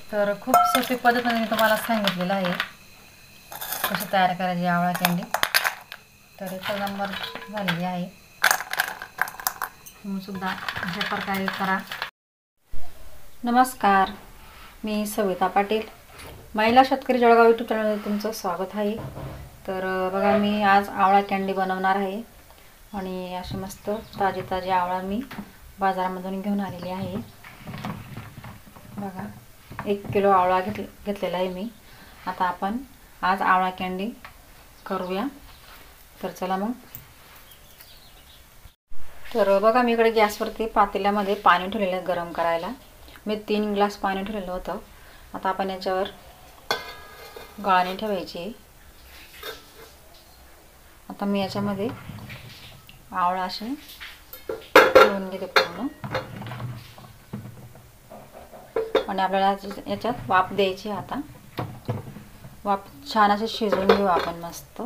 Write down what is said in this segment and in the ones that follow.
तर खूप सोपी पद्धतीने मी तुम्हाला सांगितलेलं आहे कशी तयार करायची आवळा कँडी। तर एक नंबर झालेली आहे, तुम्ही सुद्धा अशा प्रकारे करा। नमस्कार, मी सविता पाटील, महिला शेतकरी जळगाव यूट्यूब चॅनलमध्ये तुमचं स्वागत आहे। तर बघा, मी आज आवळा कँडी बनवणार आहे आणि अशी मस्त ताजी ताजी आवळा मी बाजारामधून घेऊन आलेली आहे। बघा, 1 किलो आवळा घेतलेला आहे मी। आता आपण आज आवळा कँडी करूया। तर चला मग। तर बघा, मी इकडे गॅसवरती पातेल्यामध्ये पाणी ठेवलेलं आहे गरम करायला। मी 3 ग्लास पाणी ठेवलेलं होतं। आता आपण याच्यावर गाळणी ठेवायची। आता मी याच्यामध्ये आवळा असे ठेवून घेते पूर्ण, आणि आपल्याला याच्यात वाफ द्यायची। आता वाफ छान असे शिजवून घेऊ आपण मस्त।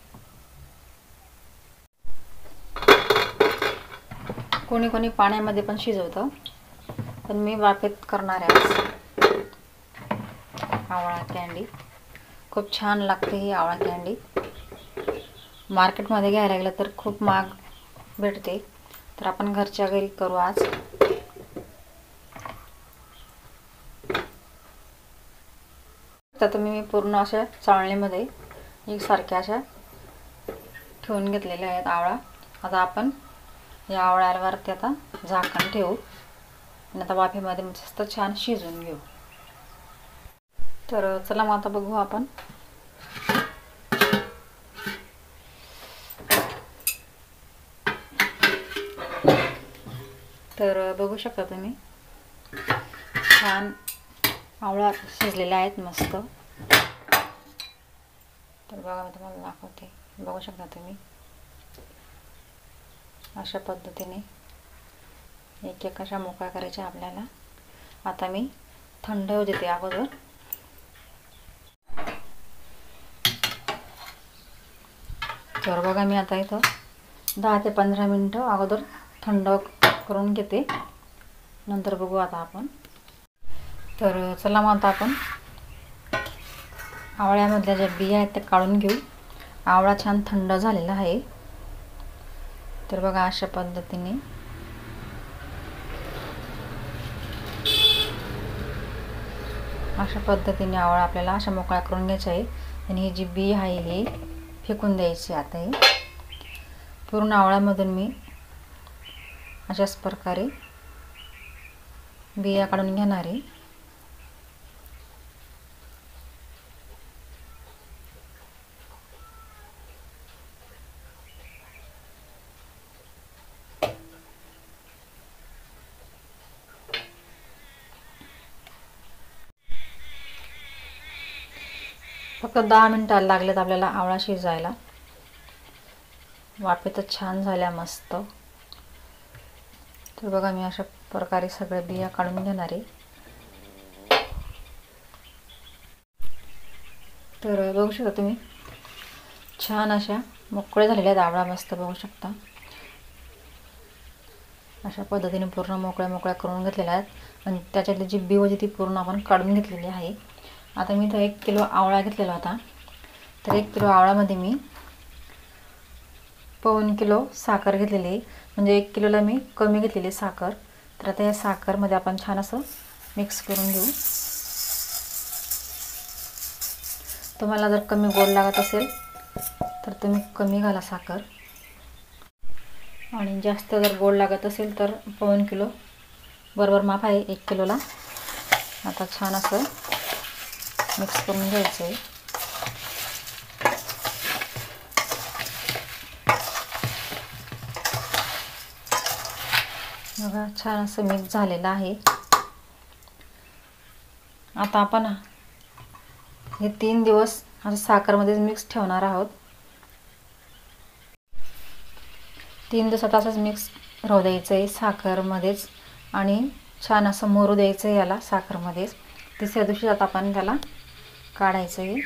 कोणी कोणी पाण्यामध्ये पण शिजवतं, पण मी वाफेत करणार आहे आवळा कँडी। खूप छान लागते ही आवळा कँडी। मार्केटमध्ये घ्यायला गेलं तर खूप महाग भेटते, तर आपण घरच्या घरी करू आज। तर तुम्ही मी पूर्ण अशा चाळणीमध्ये एकसारख्या अशा ठेवून घेतलेल्या आहेत आवळा। आता आपण या आवळ्यावरती आता झाकण ठेवू आणि आता वाफेमध्ये मस्त छान शिजवून घेऊ। तर चला मग आता बघू आपण। तर बघू शकता तुम्ही, छान आवळा शिजलेला आहेत मस्त। तर बघा, मी तुम्हाला दाखवते, बघू शकता तुम्ही। अशा पद्धतीने एक एक अशा मोकळ्या करायच्या आपल्याला। आता मी थंड होऊ देते अगोदर। तर बघा, मी आता इथं 10 ते 15 मिनिटं अगोदर थंड करून घेते, नंतर बघू आता आपण। तर चला मग आता आपण आवळ्यामधल्या ज्या बिया आहेत त्या काढून घेऊ। आवळा छान थंड झालेला आहे। तर बघा, अशा पद्धतीने आवळा आपल्याला अशा मोकळ्या करून घ्यायचा आहे, आणि ही जी बी आहे ही फेकून द्यायची। आता ही पूर्ण आवळ्यामधून मी अशाच प्रकारे बिया काढून घेणार आहे। फक्त 10 मिनिटं लागलेत आपल्याला आवळा शिजायला। वाफेतच छान झाल्या मस्त। तर बघा, मी अशा प्रकारे सगळ्या बिया काढून घेणार आहे। तर बघू शकता तुम्ही, छान अशा मोकळे झालेल्या आहेत आवळा मस्त, बघू शकता। अशा पद्धतीने पूर्ण मोकळ्या करून घेतलेल्या आहेत, आणि त्याच्यातली जी बी होती ती पूर्ण आपण काढून घेतलेली आहे। आता मी इथं 1 किलो आवळा घेतलेला होता, तर 1 किलो आवळ्यामध्ये मी 1.25 किलो साखर घेतलेली आहे, म्हणजे 1 किलोला मी कमी घेतलेली साखर। तर आता या साखरमध्ये आपण छान असं मिक्स करून घेऊ। तुम्हाला जर कमी गोड लागत असेल तर तुम्ही कमी घाला साखर, आणि जास्त जर गोड लागत असेल तर 1.25 किलो बरोबर माप आहे 1 किलोला। आता छान असं मिक्स करून घ्यायचं आहे। बघा, छान असं मिक्स झालेलं आहे। आता आपण हे 3 दिवस असं साखरमध्ये मिक्स ठेवणार आहोत। 3 दिवसात असंच मिक्स राहू द्यायचं आहे साखरमध्येच, आणि छान असं मोरू द्यायचं आहे याला साखरमध्येच। तिसऱ्या दिवशी आता आपण त्याला काढायचं आहे।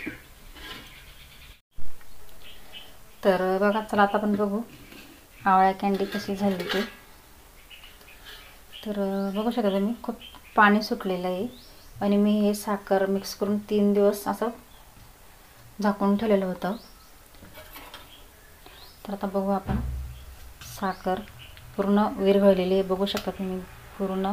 तर बघा, चला आता आपण बघू आवळा कँडी कशी झाली ते। तर बघू शकता तुम्ही, खूप पाणी सुटलेलं आहे, आणि मी हे साखर मिक्स करून 3 दिवस असं झाकून ठेवलेलं होतं. तर आता बघू आपण, साखर पूर्ण विरघळलेली आहे, बघू शकता तुम्ही, पूर्ण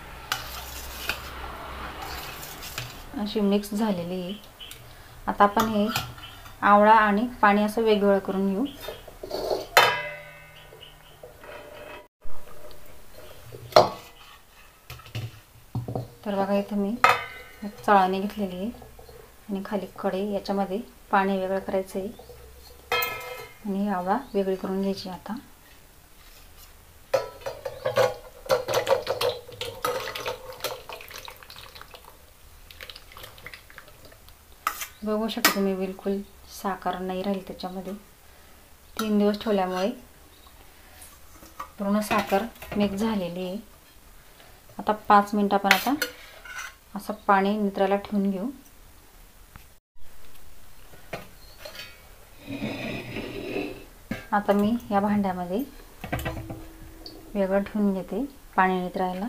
अशी मिक्स झालेली आहे. आता आपण हे आवळा आणि पाणी असं वेगवेगळं करून घेऊ. तर बघा इथं मी चाळणी घेतलेली आहे आणि खाली कढई, याच्यामध्ये पाणी वेगळं करायचं आहे आणि ही आवळा वेगळी करून घ्यायची. आता बघू शकता तुम्ही, बिलकुल साखर नाही राहील त्याच्यामध्ये. 3 दिवस ठेवल्यामुळे पूर्ण साखर मिक्स झालेली आहे. आता 5 मिनिट आपण आता असं पाणी नितरायला ठेवून घेऊ. आता मी या भांड्यामध्ये वेगळं ठेवून घेते पाणी नितरायला.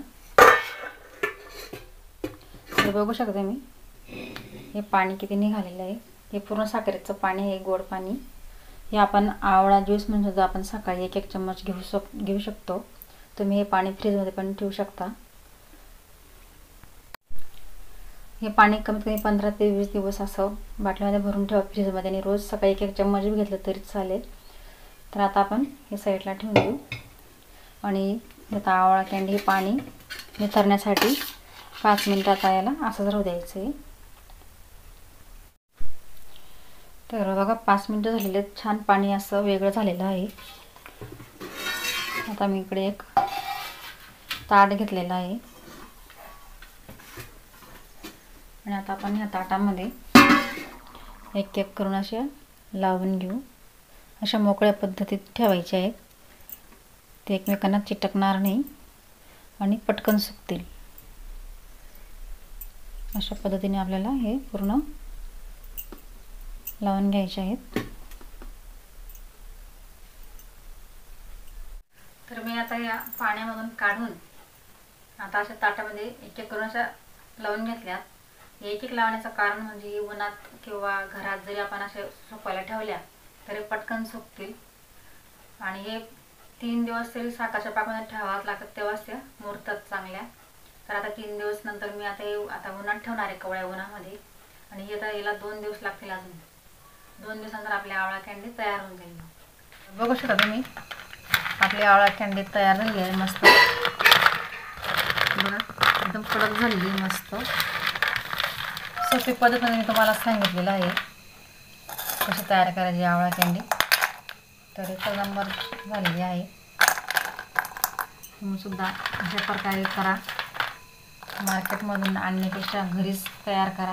तर बघू शकता मी, हे पाणी किती निघालेलं आहे. हे पूर्ण साखरेचं पाणी आहे, गोड पाणी. हे आपण आवळा ज्यूस म्हणून सुद्धा आपण सकाळी 1-1 चम्मच घेऊ शकतो. तुम्ही हे पाणी फ्रीजमध्ये पण ठेवू शकता. हे पाणी कमीत कमी 15 ते 20 दिवस असं बाटलीमध्ये भरून ठेवा फ्रीजमध्ये, आणि रोज सकाळी 1-1 चम्मच घेतलं तरी चालेल. तर आता आपण हे साईडला ठेवून देऊ आणि आता आवळा कँडी, हे पाणी निथरण्यासाठी 5 मिनिटात याला असंच राहू द्यायचं आहे. तर बघा 5 मिनिटं झालेले, छान पाणी असं वेगळं झालेलं आहे. आता मी इकडे एक ताट घेतलेलं आहे आणि आता आपण ह्या ताटामध्ये 1-1 करून अशा लावून घेऊ. अशा मोकळ्या पद्धतीत ठेवायचे आहेत, ते एकमेकांना चिटकणार नाही आणि पटकन सुकतील. अशा पद्धतीने आपल्याला हे पूर्ण लावून घ्यायचे आहेत. तर मी आता या पाण्यामधून काढून आता अशा ताटामध्ये 1-1 करून अशा लावून घेतल्यात. 1-1 लावण्याचं कारण म्हणजे उन्हात किंवा घरात जरी आपण असे सुकवायला ठेवल्या तरी पटकन सुकतील. आणि हे 3 दिवस तरी साखरेच्या पाकामध्ये ठेवावं लागतं, तेव्हाच त्या मुरतात चांगल्या. तर आता 3 दिवस नंतर मी आता उन्हात ठेवणार आहे, कवळ्या उन्हामध्ये. आणि हे आता याला 2 दिवस लागतील. अजून 2 दिवसानंतर आपली आवळा कँडी तयार होऊन जाईल. बघू शकता तुम्ही, आपली आवळा कँडी तयार झाली आहे मस्त. बघा एकदम कडक झालेली, मस्त सोपी पद्धतीने मी तुम्हाला सांगितलेलं आहे कशी तयार करायची आवळा कँडी. तर 1 नंबर झालेली आहे. तुम्ही सुद्धा अशा प्रकारे करा, मार्केटमधून आणण्यापेक्षा घरीच तयार करा.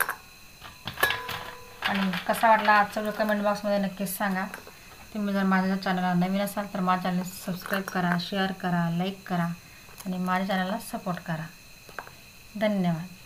आणि कसा वाटला आजचा व्हिडिओ कमेंट बॉक्समध्ये नक्कीच सांगा. तुम्ही जर माझ्या चॅनलला नवीन असाल तर माझ्या चॅनल सबस्क्राईब करा, शेअर करा, लाईक करा आणि माझ्या चॅनलला सपोर्ट करा. धन्यवाद.